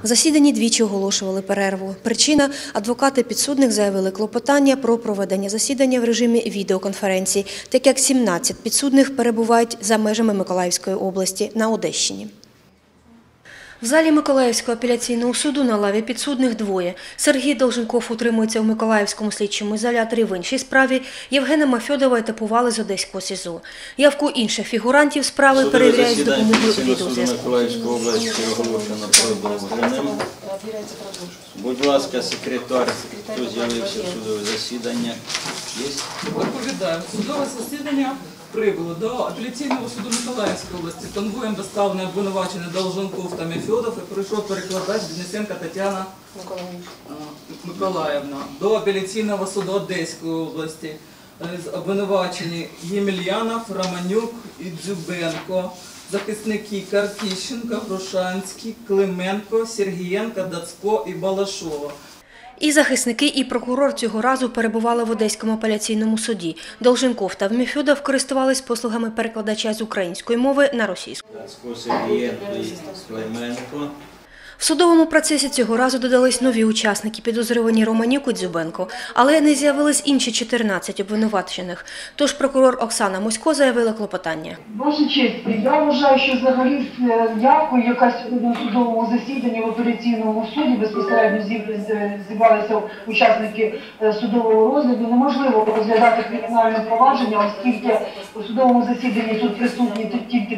В засіданні двічі оголошували перерву. Причина – адвокати підсудних заявили клопотання про проведення засідання в режимі відеоконференції, так як 17 підсудних перебувають за межами Миколаївської області на Одещині. В залі Миколаївського апеляційного суду на лаві підсудних двоє. Сергій Долженков утримується в Миколаївському слідчому ізоляторі в іншій справі. Євгена Мафьодова етапували з Одеського СІЗО. Явку інших фігурантів справи перевіряють з допомогою відеозв'язку. Миколаївської області оголошено продовженим. Будь ласка, секретар, хто з'явився в судове засідання. Доповідаю. Судове засідання прибуло до апеляційного суду Миколаївської області. Конвоєм доставлені обвинувачені Долженков та Мафьодов і прийшов перекладач Денисенко Тетяна Миколаївна. До апеляційного суду Одеської області обвинувачені Ємельянов, Романюк і Дзюбенко. Захисники Каркіщенко, Грушанський, Клименко, Сергієнко, Дацько і Балашова. І захисники, і прокурор цього разу перебували в Одеському апеляційному суді. Долженков та Мафьодов користувались послугами перекладача з української мови на російську. Дацько, Сергієнко і Клименко. В судовому процесі цього разу додались нові учасники, підозрювані Романюк і Дзюбенко, але не з'явились інші 14 обвинувачених. Тож прокурор Оксана Мосько заявила клопотання. Ваша честь, я вважаю, що взагалі явкою, яка сьогодні у судовому засіданні в апеляційному суді безпосередньо зібралися учасники судового розгляду, неможливо розглядати кримінальне провадження, оскільки у судовому засіданні тут присутні тільки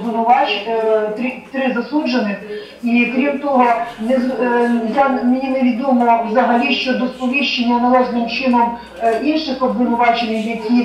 3 засуджених. І крім того, мені невідомо взагалі щодо сповіщення належним чином інших обвинувачених,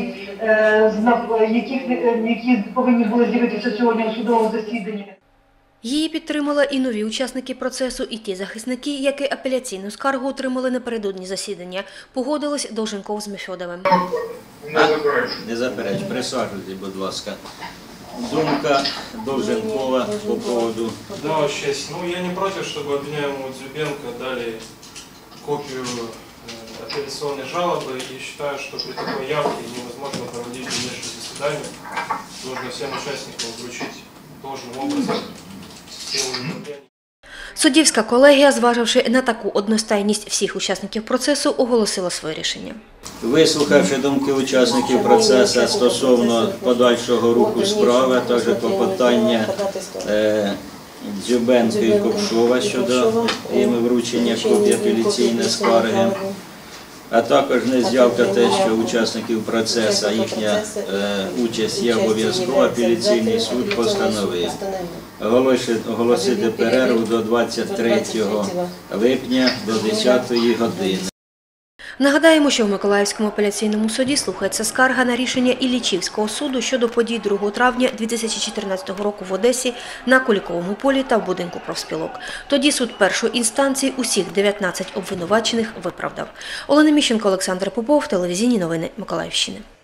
які повинні були з'явитися сьогодні у судовому засіданні. Її підтримали і нові учасники процесу, і ті захисники, які апеляційну скаргу отримали напередодні засідання. Погодились Долженков з Мафьодовим. Не запереч, присаджуйтесь, будь ласка. Думка Долженкова по поводу... Да, Ваша честь. Я не против, чтобы обвиняемому Дзюбенко дали копию апелляционной жалобы, и считаю, что при такой явке невозможно проводить дальнейшее заседание. Нужно всем участникам вручить должным образом систему управления. Суддівська колегія, зваживши на таку одностайність всіх учасників процесу, оголосила своє рішення. Вислухавши думки учасників процесу стосовно подальшого руху справи, а також клопотання Дзюбенко і Ковшова щодо вручення копії апеляційної скарги, а також не з'явка те, що учасників процесу їхня участь є обов'язкова, апеляційний суд постановив оголосити перерву до 23 липня до 10 години. Нагадаємо, що в Миколаївському апеляційному суді слухається скарга на рішення Іллічівського суду щодо подій 2 травня 2014 року в Одесі на Куліковому полі та в будинку профспілок. Тоді суд першої інстанції усіх 19 обвинувачених виправдав. Олена Міщенко, Олександр Попов, телевізійні новини Миколаївщини.